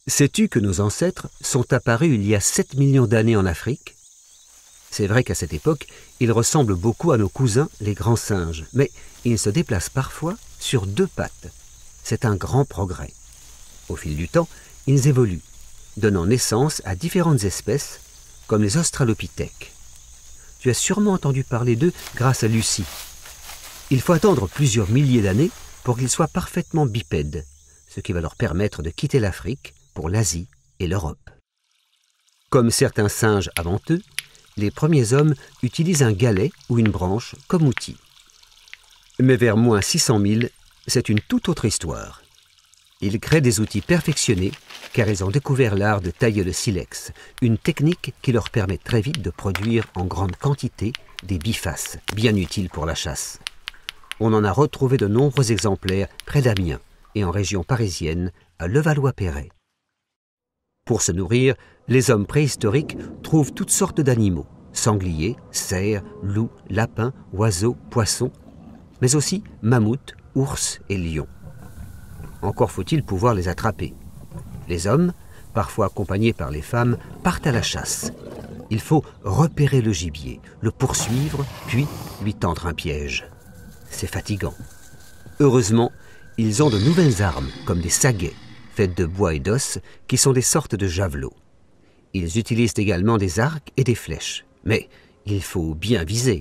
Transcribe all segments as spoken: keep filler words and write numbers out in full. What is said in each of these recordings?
Sais-tu que nos ancêtres sont apparus il y a sept millions d'années en Afrique? C'est vrai qu'à cette époque, ils ressemblent beaucoup à nos cousins, les grands singes, mais ils se déplacent parfois sur deux pattes. C'est un grand progrès. Au fil du temps, ils évoluent, donnant naissance à différentes espèces, comme les australopithèques. Tu as sûrement entendu parler d'eux grâce à Lucie. Il faut attendre plusieurs milliers d'années pour qu'ils soient parfaitement bipèdes, ce qui va leur permettre de quitter l'Afrique pour l'Asie et l'Europe. Comme certains singes avant eux, les premiers hommes utilisent un galet ou une branche comme outil. Mais vers moins six cent mille, c'est une toute autre histoire. Ils créent des outils perfectionnés car ils ont découvert l'art de tailler le silex, une technique qui leur permet très vite de produire en grande quantité des bifaces, bien utiles pour la chasse. On en a retrouvé de nombreux exemplaires près d'Amiens et en région parisienne, à Levallois-Perret. Pour se nourrir, les hommes préhistoriques trouvent toutes sortes d'animaux, sangliers, cerfs, loups, lapins, oiseaux, poissons, mais aussi mammouths, ours et lions. Encore faut-il pouvoir les attraper. Les hommes, parfois accompagnés par les femmes, partent à la chasse. Il faut repérer le gibier, le poursuivre, puis lui tendre un piège. C'est fatigant. Heureusement, ils ont de nouvelles armes, comme des saguets, faites de bois et d'os, qui sont des sortes de javelots. Ils utilisent également des arcs et des flèches, mais il faut bien viser.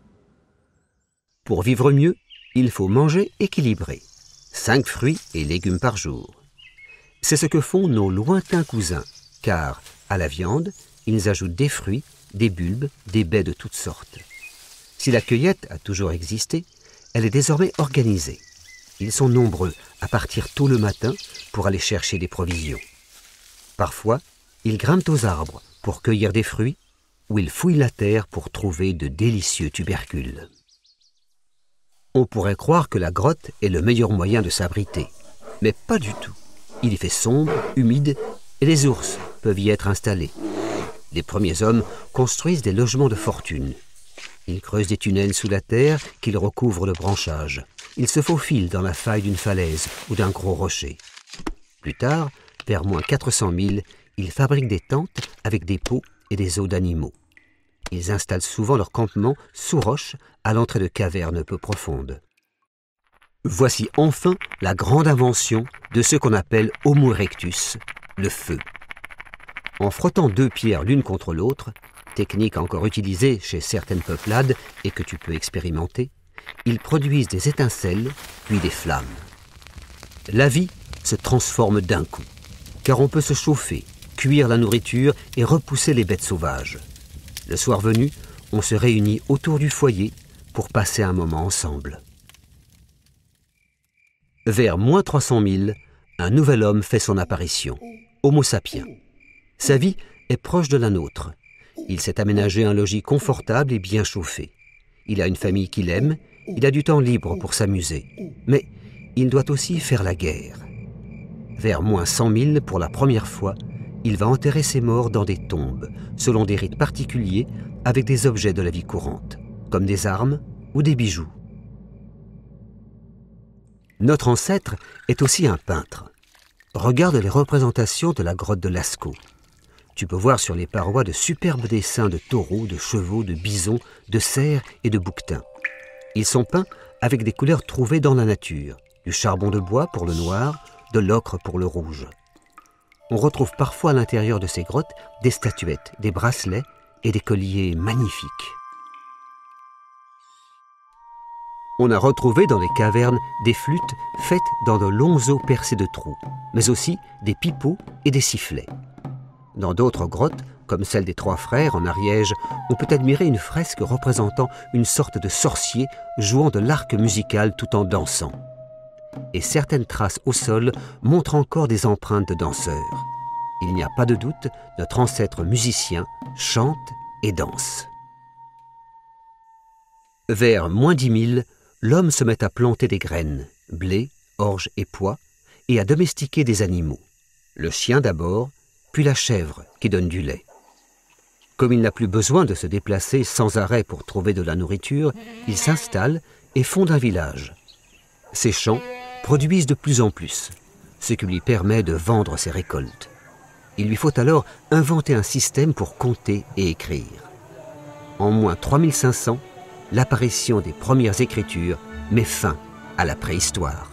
Pour vivre mieux, il faut manger équilibré, cinq fruits et légumes par jour. C'est ce que font nos lointains cousins, car, à la viande, ils ajoutent des fruits, des bulbes, des baies de toutes sortes. Si la cueillette a toujours existé, elle est désormais organisée. Ils sont nombreux à partir tôt le matin pour aller chercher des provisions. Parfois, ils grimpent aux arbres pour cueillir des fruits ou ils fouillent la terre pour trouver de délicieux tubercules. On pourrait croire que la grotte est le meilleur moyen de s'abriter, mais pas du tout. Il y fait sombre, humide et les ours peuvent y être installés. Les premiers hommes construisent des logements de fortune. Ils creusent des tunnels sous la terre qu'ils recouvrent de branchages. Ils se faufilent dans la faille d'une falaise ou d'un gros rocher. Plus tard, vers moins quatre cent mille, ils fabriquent des tentes avec des peaux et des os d'animaux. Ils installent souvent leur campement sous roche à l'entrée de cavernes peu profondes. Voici enfin la grande invention de ce qu'on appelle Homo erectus, le feu. En frottant deux pierres l'une contre l'autre, technique encore utilisée chez certaines peuplades et que tu peux expérimenter, ils produisent des étincelles, puis des flammes. La vie se transforme d'un coup, car on peut se chauffer, cuire la nourriture et repousser les bêtes sauvages. Le soir venu, on se réunit autour du foyer pour passer un moment ensemble. Vers moins trois cent mille, un nouvel homme fait son apparition, Homo sapiens. Sa vie est proche de la nôtre. Il s'est aménagé un logis confortable et bien chauffé. Il a une famille qu'il aime, il a du temps libre pour s'amuser. Mais il doit aussi faire la guerre. Vers moins cent mille, pour la première fois, il va enterrer ses morts dans des tombes, selon des rites particuliers, avec des objets de la vie courante, comme des armes ou des bijoux. Notre ancêtre est aussi un peintre. Regarde les représentations de la grotte de Lascaux. Tu peux voir sur les parois de superbes dessins de taureaux, de chevaux, de bisons, de cerfs et de bouquetins. Ils sont peints avec des couleurs trouvées dans la nature, du charbon de bois pour le noir, de l'ocre pour le rouge. On retrouve parfois à l'intérieur de ces grottes des statuettes, des bracelets et des colliers magnifiques. On a retrouvé dans les cavernes des flûtes faites dans de longs os percés de trous, mais aussi des pipeaux et des sifflets. Dans d'autres grottes, comme celle des Trois Frères en Ariège, on peut admirer une fresque représentant une sorte de sorcier jouant de l'arc musical tout en dansant. Et certaines traces au sol montrent encore des empreintes de danseurs. Il n'y a pas de doute, notre ancêtre musicien chante et danse. Vers moins dix mille, l'homme se met à planter des graines, blé, orge et pois, et à domestiquer des animaux. Le chien d'abord, puis la chèvre qui donne du lait. Comme il n'a plus besoin de se déplacer sans arrêt pour trouver de la nourriture, il s'installe et fonde un village. Ses champs produisent de plus en plus, ce qui lui permet de vendre ses récoltes. Il lui faut alors inventer un système pour compter et écrire. En moins trois mille cinq cents, l'apparition des premières écritures met fin à la préhistoire.